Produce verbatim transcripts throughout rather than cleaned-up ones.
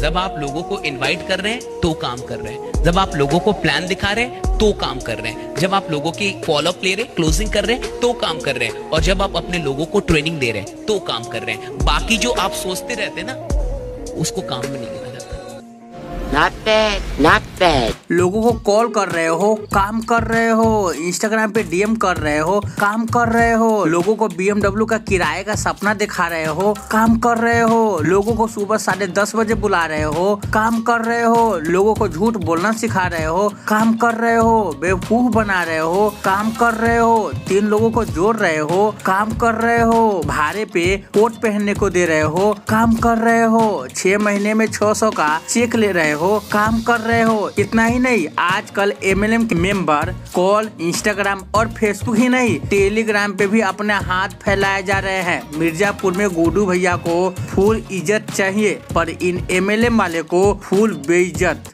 जब आप लोगों को इनवाइट कर रहे हैं तो काम कर रहे हैं, जब आप लोगों को प्लान दिखा रहे हैं तो काम कर रहे हैं, जब आप लोगों की फॉलोअप ले रहे हैं, क्लोजिंग कर रहे हैं तो काम कर रहे हैं, और जब आप अपने लोगों को ट्रेनिंग दे रहे हैं तो काम कर रहे हैं। बाकी जो आप सोचते रहते हैं ना, उसको काम में नहीं लिया जाता। Not bad, not bad. लोगों को कॉल कर रहे हो, काम कर रहे हो, इंस्टाग्राम पे डीएम कर रहे हो, काम कर रहे हो, लोगों को बीएमडब्ल्यू का किराए का सपना दिखा रहे हो, काम कर रहे हो, लोगों को सुबह साढ़े दस बजे बुला रहे हो, काम कर रहे हो, लोगों को झूठ बोलना सिखा रहे हो, काम कर रहे हो, बेवकूफ बना रहे हो, काम कर रहे हो, तीन लोगों को जोड़ रहे हो, काम कर रहे हो, भाड़े पे कोट पहनने को दे रहे हो, काम कर रहे हो, छह महीने में छह सौ का चेक ले रहे हो, काम कर रहे हो। इतना ही नहीं, आजकल एमएलएम के मेंबर कॉल, इंस्टाग्राम और फेसबुक ही नहीं, टेलीग्राम पे भी अपने हाथ फैलाए जा रहे हैं। मिर्जापुर में गुड्डू भैया को फुल इज्जत चाहिए, पर इन एमएलएम वाले को फुल बेइज्जत।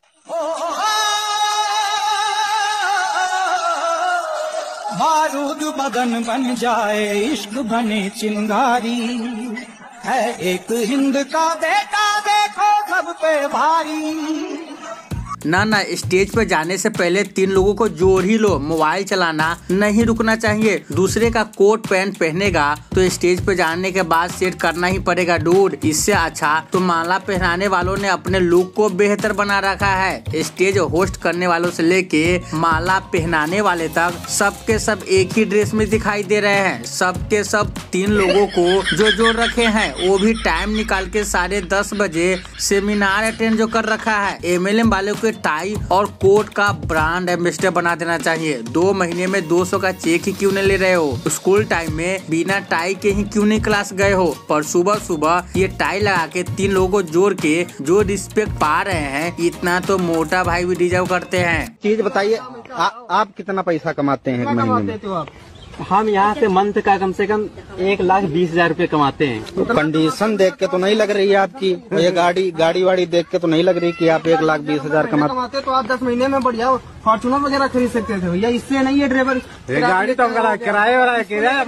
बारूद बदन बन जाए, इश्क बने चिंगारी, है एक हिंद का बेटा, देखो सब पे भारी। ना ना स्टेज पे जाने से पहले तीन लोगों को जोड़ ही लो। मोबाइल चलाना नहीं रुकना चाहिए। दूसरे का कोट पैंट पहनेगा तो स्टेज पे जाने के बाद सेट करना ही पड़ेगा डूड। इससे अच्छा तो माला पहनाने वालों ने अपने लुक को बेहतर बना रखा है। स्टेज होस्ट करने वालों से लेके माला पहनाने वाले तक सबके सब एक ही ड्रेस में दिखाई दे रहे हैं। सबके सब तीन लोगों को जो जोड़ रखे हैं, वो भी टाइम निकाल के साढ़े दस बजे सेमिनार अटेंड जो कर रखा है। एमएलएम वाले को टाई और कोट का ब्रांड एम्बेसडर बना देना चाहिए। दो महीने में दो सौ का चेक ही क्यों नहीं ले रहे हो? स्कूल टाइम में बिना टाई के ही क्यों नहीं क्लास गए हो? पर सुबह सुबह ये टाई लगा के तीन लोगों को जोड़ के जो रिस्पेक्ट पा रहे हैं, इतना तो मोटा भाई भी डिजर्व करते हैं। चीज बताइए, आप कितना पैसा कमाते हैं एक महीने में? हम यहाँ से मंथ का कम से कम एक लाख बीस हजार रूपए कमाते हैं। तो कंडीशन देख के तो नहीं लग रही है आपकी, ये गाड़ी गाड़ी वाड़ी देख के तो नहीं लग रही कि आप एक लाख बीस हजार कमाते। तो आप दस महीने में बढ़िया फॉर्चूनर वगैरह खरीद सकते थे भैया, इससे नहीं है ड्राइवर गाड़ी तो किराए वाला किराया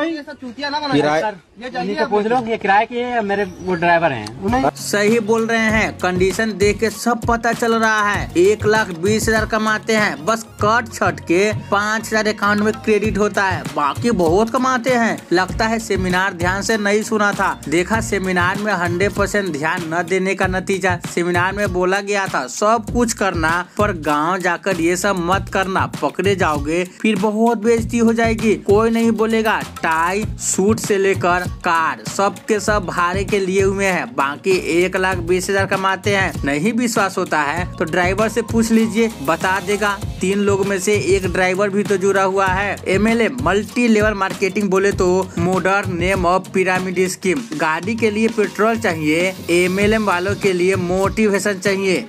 पूछ लो, ये किराए के मेरे वो ड्राइवर हैं। सही बोल रहे हैं, कंडीशन देख के सब पता चल रहा है। एक लाख बीस हजार कमाते हैं, बस कट छट के पाँच हजार अकाउंट में क्रेडिट होता है, बाकी बहुत कमाते हैं। लगता है सेमिनार ध्यान से नहीं सुना था। देखा सेमिनार में हंड्रेड परसेंट ध्यान न देने का नतीजा। सेमिनार में बोला गया था सब कुछ करना, पर गांव जाकर ये सब मत करना, पकड़े जाओगे फिर बहुत बेइज्जती हो जाएगी। कोई नहीं बोलेगा। टाई सूट से लेकर कार सब के सब भाड़े के लिए हुए हैं, बाकी एक लाख बीस हजार कमाते हैं। नहीं विश्वास होता है तो ड्राइवर से पूछ लीजिए, बता देगा। तीन लोग में से एक ड्राइवर भी तो जुड़ा हुआ है। एमएलए मल्टी लेवल मार्केटिंग बोले तो modern name of pyramid scheme. गाड़ी के लिए पेट्रोल चाहिए, एमएलएम वालों के लिए मोटिवेशन चाहिए।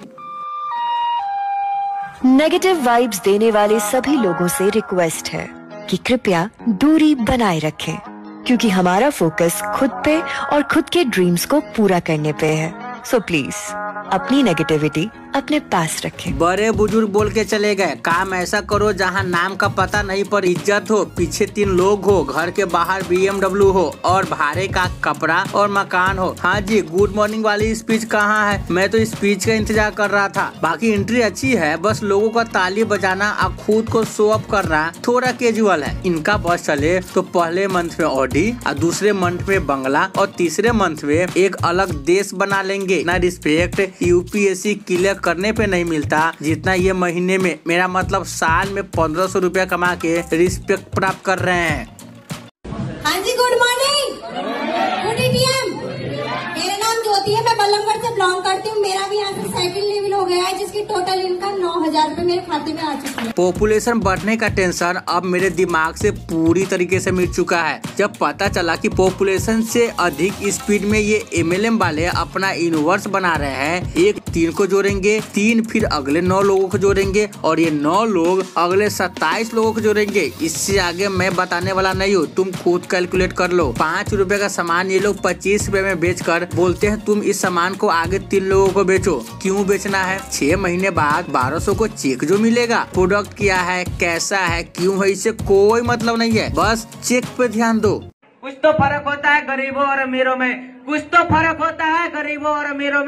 नेगेटिव वाइब्स देने वाले सभी लोगों से रिक्वेस्ट है कि कृपया दूरी बनाए रखें, क्योंकि हमारा फोकस खुद पे और खुद के ड्रीम्स को पूरा करने पे है। सो प्लीज अपनी नेगेटिविटी अपने पास रखें। बड़े बुजुर्ग बोल के चले गए, काम ऐसा करो जहाँ नाम का पता नहीं पर इज्जत हो, पीछे तीन लोग हो, घर के बाहर बीएमडब्ल्यू हो और भाड़े का कपड़ा और मकान हो। हाँ जी, गुड मॉर्निंग वाली स्पीच कहाँ है? मैं तो स्पीच का इंतजार कर रहा था। बाकी एंट्री अच्छी है, बस लोगों का ताली बजाना और खुद को शो अप करना थोड़ा कैजुअल है। इनका बस चले तो पहले मंथ में ऑडी और दूसरे मंथ में बंगला और तीसरे मंथ में एक अलग देश बना लेंगे। ना रिस्पेक्ट यूपीएससी क्लियर करने पे नहीं मिलता जितना ये महीने में, मेरा मतलब साल में पंद्रह सौ रूपया कमा के रिस्पेक्ट प्राप्त कर रहे हैं। हाँ जी, गुड मॉर्निंग, गुड ईवीएम। मेरा नाम ज्योति है, मैं बल्लभगढ़ से बिलोंग करती हूँ। मेरा भी यहाँ से सेकंड लेवल हो गया है, जिसकी टोटल इनकम नौ हजार रूपए मेरे खाते में आ चुकी है। पॉपुलेशन बढ़ने का टेंशन अब मेरे दिमाग से पूरी तरीके से मिट चुका है। जब पता चला कि पॉपुलेशन से अधिक स्पीड में ये एमएलएम वाले अपना यूनिवर्स बना रहे हैं, एक तीन को जोड़ेंगे, तीन फिर अगले नौ लोगों को जोड़ेंगे और ये नौ लोग अगले सत्ताईस लोगों को जोड़ेंगे। इससे आगे मैं बताने वाला नहीं हूँ, तुम खुद कैलकुलेट कर लो। पाँच रुपए का सामान ये लोग पच्चीस रुपए में बेचकर बोलते हैं तुम इस सामान को आगे तीन लोगों को बेचो। क्यों बेचना है? छह महीने बाद बारह सौ को चेक जो मिलेगा, प्रोडक्ट क्या है, कैसा है, क्यों है, इससे कोई मतलब नहीं है। बस चेक पे ध्यान दो। कुछ तो फर्क होता है गरीबों और अमीरों में, कुछ तो फर्क होता है गरीबों और अमीरों में,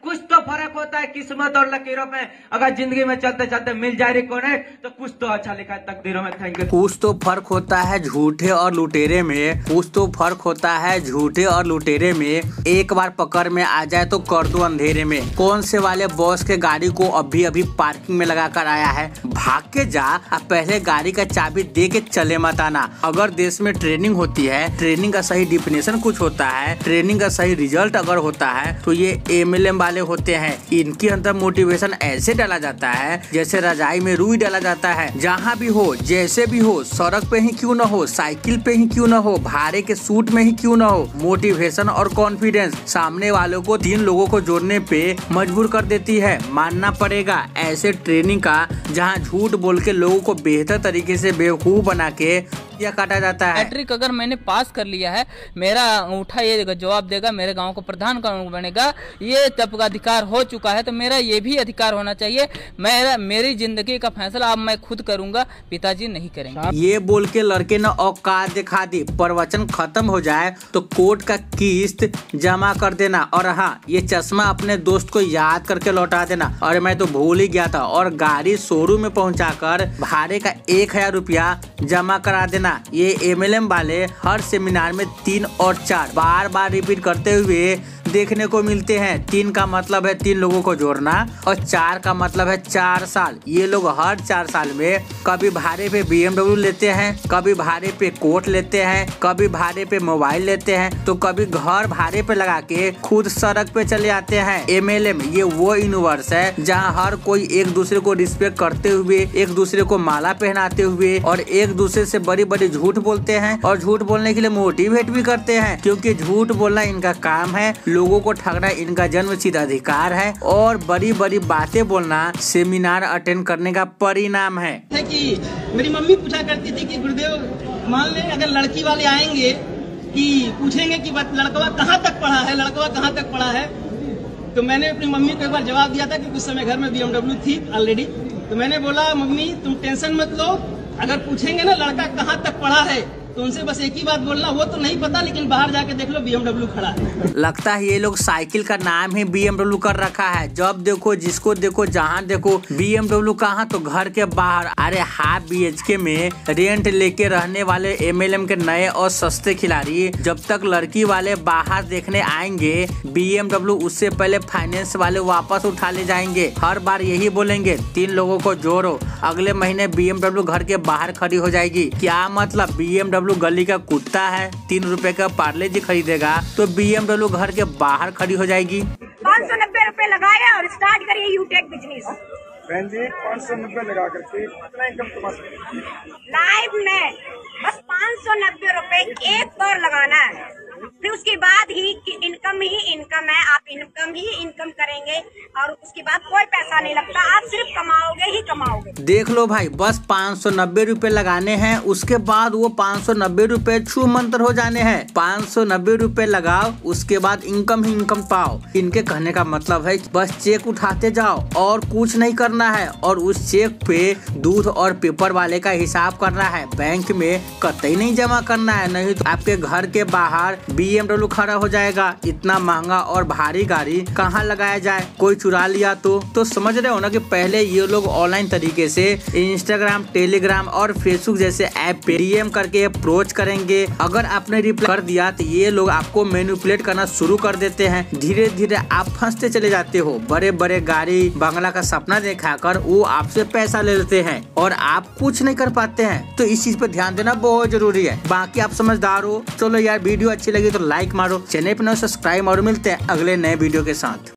कुछ तो फर्क होता है किस्मत और लकीरों में। अगर जिंदगी में चलते चलते मिल जाए रिकॉर्ड तो कुछ तो अच्छा लिखा है तकदीरों में। Thank you. कुछ तो फर्क होता है झूठे और लुटेरे में, कुछ तो फर्क होता है झूठे और लुटेरे में। एक बार पकड़ में आ जाए तो कर दो अंधेरे में। कौन से वाले बॉस के गाड़ी को अभी अभी पार्किंग में लगा कर आया है, भाग के जा, अब पहले गाड़ी का चाबी दे के चले मत आना। अगर देश में ट्रेनिंग होती है, ट्रेनिंग का सही डिफिनेशन कुछ होता है, ट्रेनिंग का सही रिजल्ट अगर होता है तो ये एम एल एम वाले होते हैं। इनके अंदर मोटिवेशन ऐसे डाला जाता है जैसे रजाई में रुई डाला जाता है। जहाँ भी हो, जैसे भी हो, सड़क पे ही क्यों न हो, साइकिल पे ही क्यों न हो, भाड़े के सूट में ही क्यों न हो, मोटिवेशन और कॉन्फिडेंस सामने वालों को तीन लोगों को जोड़ने पे मजबूर कर देती है। मानना पड़ेगा ऐसे ट्रेनिंग का जहाँ झूठ बोल के लोगों को बेहतर तरीके से बेवकूफ बना के या काटा जाता है। मैट्रिक अगर मैंने पास कर लिया है, मेरा अंगूठा ये जवाब देगा, मेरे गांव को प्रधान कौन बनेगा, ये तब का अधिकार हो चुका है, तो मेरा ये भी अधिकार होना चाहिए। मेरा मेरी जिंदगी का फैसला अब मैं खुद करूंगा, पिताजी नहीं करेंगे। ये बोल के लड़के ने औकात दिखा दी। प्रवचन खत्म हो जाए तो कोर्ट का किस्त जमा कर देना, और हाँ, ये चश्मा अपने दोस्त को याद करके लौटा देना। और मैं तो भूल ही गया था। और गाड़ी शोरूम में पहुंचाकर भाड़े का एक हजार रुपया जमा करा देना। ये एम एल एम वाले हर सेमिनार में तीन और चार बार बार रिपीट करते हुए देखने को मिलते हैं। तीन का मतलब है तीन लोगों को जोड़ना और चार का मतलब है चार साल। ये लोग हर चार साल में कभी भाड़े पे बी एम डब्ल्यू लेते हैं, कभी भाड़े पे कोट लेते हैं, कभी भाड़े पे मोबाइल लेते हैं, तो कभी घर भाड़े पे लगा के खुद सड़क पे चले आते हैं। एम एल एम ये वो यूनिवर्स है जहाँ हर कोई एक दूसरे को रिस्पेक्ट करते हुए, एक दूसरे को माला पहनाते हुए और एक दूसरे से बड़ी बड़ी झूठ बोलते हैं और झूठ बोलने के लिए मोटिवेट भी करते हैं, क्योंकि झूठ बोलना इनका काम है, लोगों को ठगना इनका जन्मसिद्ध अधिकार है और बड़ी बड़ी बातें बोलना सेमिनार अटेंड करने का परिणाम है। कि मेरी मम्मी पूछा करती थी कि गुरुदेव मान ले अगर लड़की वाले आएंगे कि पूछेंगे कि लड़कवा कहाँ तक पढ़ा है, लड़कवा कहाँ तक पढ़ा है, तो मैंने अपनी मम्मी को एक बार जवाब दिया था कि उस समय घर में बी एम डब्ल्यू थी ऑलरेडी। तो मैंने बोला मम्मी तुम टेंशन मत लो, अगर पूछेंगे ना लड़का कहाँ तक पढ़ा है तो उनसे बस एक ही बात बोलना, वो तो नहीं पता लेकिन बाहर जाके देख लो बी एम डब्ल्यू खड़ा है। लगता है ये लोग साइकिल का नाम ही बी एम डब्ल्यू कर रखा है। जब देखो जिसको देखो जहाँ देखो बी एम डब्ल्यू कहाँ तो घर के बाहर। अरे हाफ बी एच के में रेंट लेके रहने वाले एम एल एम के नए और सस्ते खिलाड़ी जब तक लड़की वाले बाहर देखने आएंगे, बी एम डब्ल्यू उससे पहले फाइनेंस वाले वापस उठा ले जाएंगे। हर बार यही बोलेंगे तीन लोगों को जोड़ो, अगले महीने बी एम डब्ल्यू घर के बाहर खड़ी हो जाएगी। क्या मतलब बी एम डब्ल्यू गली का कुत्ता है, तीन रुपए का पार्ले जी खरीदेगा तो बी एम डब्ल्यू घर के बाहर खड़ी हो जाएगी। पाँच सौ नब्बे रूपए लगाए और स्टार्ट करिए यूटेक बिजनेस। बहन जी पाँच सौ नब्बे लगा करके कितना इनकम कमा सकते हैं? लाइव में बस पाँच सौ नब्बे रूपए एक बार लगाना है, फिर उसके बाद ही इनकम ही इनकम है। आप इनकम ही इनकम करेंगे और उसके बाद कोई पैसा नहीं लगता, आप सिर्फ कमाओगे ही कमाओगे। देख लो भाई, बस पाँच सौ नब्बे रूपए लगाने हैं, उसके बाद वो पाँच सौ नब्बे रूपए छू मंत्र हो जाने हैं। पाँच सौ नब्बे रूपए लगाओ, उसके बाद इनकम ही इनकम पाओ। इनके कहने का मतलब है बस चेक उठाते जाओ और कुछ नहीं करना है, और उस चेक पे दूध और पेपर वाले का हिसाब करना है, बैंक में कतई नहीं जमा करना है, नहीं तो आपके घर के बाहर बी एम डब्ल्यू खड़ा हो जाएगा। इतना महंगा और भारी गाड़ी कहाँ लगाया जाए, कोई चुरा लिया तो तो समझ रहे हो ना कि पहले ये लोग ऑनलाइन तरीके से इंस्टाग्राम, टेलीग्राम और फेसबुक जैसे ऐप पे डी एम करके अप्रोच करेंगे। अगर आपने रिप्लाई कर दिया तो ये लोग आपको मैनिपुलेट करना शुरू कर देते हैं। धीरे धीरे आप फंसते चले जाते हो। बड़े बड़े गाड़ी बंगला का सपना दिखाकर वो आपसे पैसा ले लेते हैं और आप कुछ नहीं कर पाते हैं। तो इस चीज पे ध्यान देना बहुत जरूरी है। बाकी आप समझदार हो। चलो यार, वीडियो अच्छी लगी तो लाइक मारो, चैनल पे सब्सक्राइब मारो। मिलते हैं अगले नए वीडियो के साथ।